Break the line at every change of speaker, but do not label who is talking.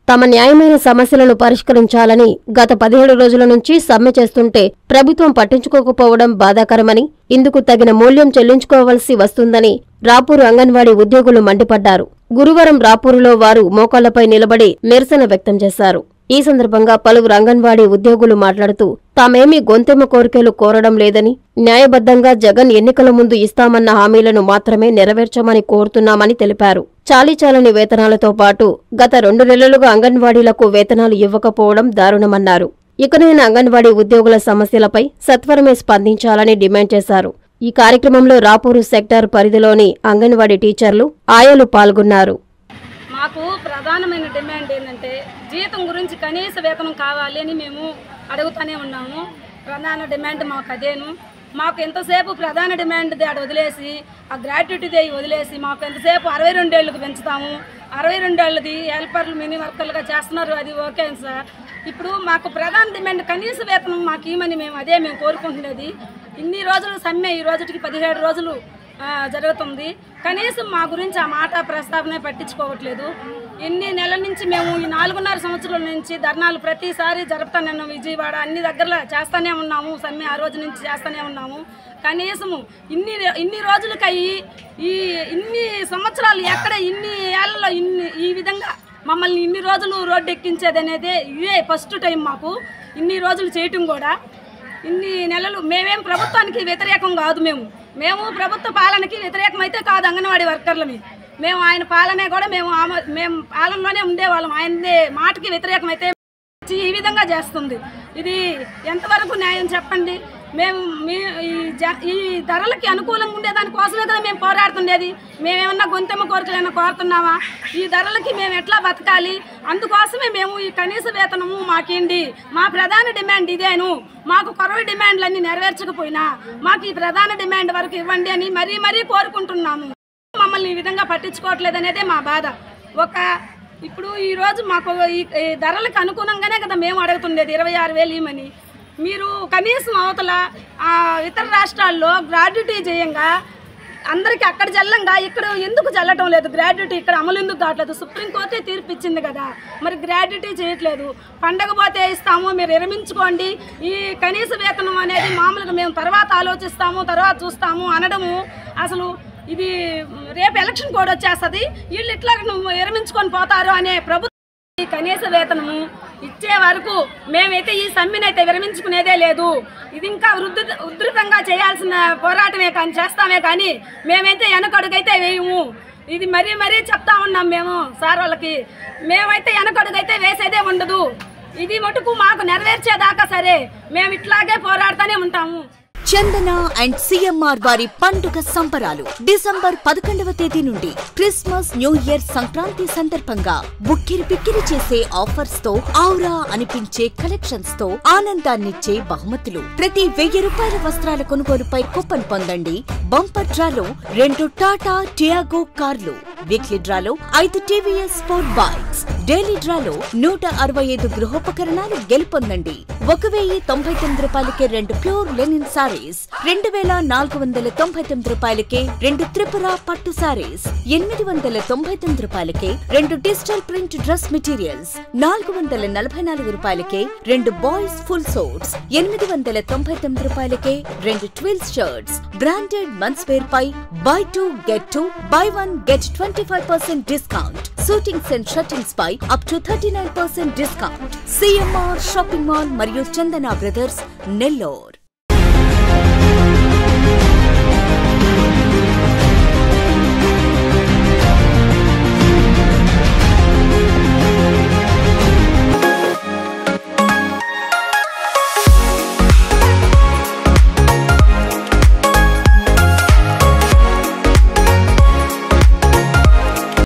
తమ న్యాయమైన సమస్యలను పరిష్కరించాలని గత 17 రోజుల నుంచి సమ్మె చేస్తుంటే ప్రభుత్వం పట్టించుకోకపోవడం బాధాకరమని, ఇందుకు తగిన మూల్యం చెల్లించుకోవాల్సి వస్తుందని రాపూరు అంగన్వాడీ ఉద్యోగులు మండిపడ్డారు. గురువారం రాపూరులో వారు మోకాళ్లపై నిలబడి నిరసన వ్యక్తం చేశారు. ఈ సందర్భంగా పలువురు అంగన్వాడీ ఉద్యోగులు మాట్లాడుతూ తామేమీ గొంతెమ్మ కోరికలు కోరడం లేదని, న్యాయబద్ధంగా జగన్ ఎన్నికల ముందు ఇస్తామన్న హామీలను మాత్రమే నెరవేర్చమని కోరుతున్నామని తెలిపారు. చాలీచాలని వేతనాలతో పాటు గత 2 నెలలుగా అంగన్వాడీలకు వేతనాలు ఇవ్వకపోవడం దారుణమన్నారు. ఇకనైనా అంగన్వాడీ ఉద్యోగుల సమస్యలపై సత్వరమే స్పందించాలని డిమాండ్ చేశారు. ఈ కార్యక్రమంలో రాపూరు సెక్టార్ పరిధిలోని అంగన్వాడీ టీచర్లు, ఆయాలు పాల్గొన్నారు.
మాకు ప్రధానమైన డిమాండ్ ఏంటంటే జీతం గురించి కనీస వేతనం కావాలి అని మేము అడుగుతూనే ఉన్నాము. ప్రధాన డిమాండ్ మాకు అదేను. మాకు ఎంతసేపు ప్రధాన డిమాండ్ అది వదిలేసి, ఆ గ్రాట్యుటీది వదిలేసి మాకు ఎంతసేపు 62 ఏళ్ళకి పెంచుతాము. 62 ఏళ్ళది హెల్పర్లు మినీ వర్కర్లుగా చేస్తున్నారు, అది ఓకే సార్. ఇప్పుడు మాకు ప్రధాన డిమాండ్ కనీస వేతనం మాకు ఇవ్వమని మేము కోరుకుంటున్నది. ఇన్ని రోజులు సమ్మె, ఈ రోజుకి 17 రోజులు జరుగుతుంది. కనీసం మా గురించి ఆ మాట ప్రస్తావన పట్టించుకోవట్లేదు. ఎన్ని నెలల నుంచి మేము ఈ 4.5 సంవత్సరాల నుంచి ధర్నాలు ప్రతిసారి జరుపుతానే ఉన్నాము. విజయవాడ అన్ని దగ్గరలో చేస్తూనే ఉన్నాము. సమ్మె ఆ రోజు నుంచి చేస్తూనే ఉన్నాము. కనీసము ఇన్ని రోజులకయ్యి ఇన్ని సంవత్సరాలు ఎక్కడ ఇన్ని ఏళ్లలో ఈ విధంగా మమ్మల్ని ఇన్ని రోజులు రోడ్డు ఎక్కించేది అనేది ఇదే ఫస్ట్ టైం మాకు. ఇన్ని రోజులు చేయటం కూడా, ఇన్ని నెలలు మేమేం ప్రభుత్వానికి వ్యతిరేకం కాదు. మేము ప్రభుత్వ పాలనకి వ్యతిరేకమైతే కాదు. అంగన్వాడీ వర్కర్లని మేము ఆయన పాలనే కూడా మేము పాలనలోనే ఉండేవాళ్ళం. ఆయన మాటకి వ్యతిరేకమైతే ఈ విధంగా చేస్తుంది. ఇది ఎంతవరకు న్యాయం చెప్పండి? మేము ఈ ధరలకి అనుకూలంగా ఉండేదాని కోసమే కదా మేము పోరాడుతుండేది. మేమేమన్నా గొంతెమ్మ కోరికలైనా కోరుతున్నావా? ఈ ధరలకి మేము ఎట్లా బతకాలి? అందుకోసమే మేము ఈ కనీస వేతనము మాకేంటి, మా ప్రధాన డిమాండ్ ఇదేను. మాకు కొరవ డిమాండ్లన్నీ నెరవేర్చకపోయినా మాకు ఈ ప్రధాన డిమాండ్ వరకు ఇవ్వండి అని మరీ కోరుకుంటున్నాము. మమ్మల్ని ఈ విధంగా పట్టించుకోవట్లేదు అనేదే మా బాధ. ఇప్పుడు ఈరోజు మాకు ఈ ధరలకు అనుగుణంగానే కదా మేము అడుగుతుండేది 26,000 ఇవ్వమని. మీరు కనీసం అవతల ఇతర రాష్ట్రాల్లో గ్రాడ్యుటీ చేయంగా అందరికీ అక్కడ జల్లంగా ఇక్కడ ఎందుకు జల్లటం లేదు? గ్రాడ్యుటీ ఇక్కడ అమలు ఎందుకు కావట్లేదు? సుప్రీంకోర్టే తీర్పు ఇచ్చింది కదా, మరి గ్రాడ్యుటీ చేయట్లేదు. పండగ పోతే ఇస్తాము, మీరు విరమించుకోండి, ఈ కనీస వేతనం అనేది మామూలుగా మేము తర్వాత ఆలోచిస్తాము, తర్వాత చూస్తాము అనడము అసలు ఇది రేపు ఎలక్షన్ కోడ్ వచ్చేస్తుంది, వీళ్ళు ఇట్లా నువ్వు విరమించుకొని పోతారు అనే ప్రభుత్వం కనీస వేతనము ఇచ్చే వరకు మేమైతే ఈ సమ్మెనైతే విరమించుకునేదే లేదు. ఇది ఇంకా ఉధృతంగా చేయాల్సిన పోరాటమే కానీ చేస్తామే కానీ మేమైతే వెనకడుగైతే వేయము. ఇది మరీ చెప్తా ఉన్నాం మేము సార్ వాళ్ళకి. మేమైతే వెనకడుగైతే వేసేదే ఉండదు. ఇది మటుకు మాకు నెరవేర్చేదాకా సరే మేము ఇట్లాగే పోరాడుతూనే ఉంటాము.
చందన అండ్ సిఎంఆర్ వారి పండుగ సంబరాలు డిసెంబర్ 11వ తేదీ నుండి క్రిస్మస్, న్యూ ఇయర్, సంక్రాంతి సందర్భంగా బుక్కిరి చేసే ఆఫర్స్ తో, ఔరా అనిపించే కలెక్షన్స్ తో ఆనందాన్నిచ్చే బహుమతులు. ప్రతి 1000 రూపాయల వస్త్రాల కొనుగోలుపై కూపన్ పొందండి. బంపర్ డ్రాలో 2 టాటా టియాగో కార్లు, వీక్లీ డ్రాలో 5 టీవీఎస్ స్పోర్ట్ బైక్స్, డైలీ డ్రాలో 165 గృహోపకరణాలు గెలుపొందండి. 1099 రూపాయలకే 2 ప్యూర్ లెనిన్ సారీస్, 2499 రూపాయలకే 2 త్రిపుర పట్టు సారీస్, 899 రూపాయలకే 2 డిజిటల్ ప్రింట్ డ్రెస్ మెటీరియల్స్, 444 రూపాయలకే 2 బాయ్స్ ఫుల్ సోట్స్, 899 రూపాయలకే 2 twills shirts. Branded men's wear పై buy 2 get 2, buy 1 get 25% discount. Suitings and shirtings పై up to 39% discount. CMR shopping mall మరియు చందన బ్రదర్స్, నెల్లూరు.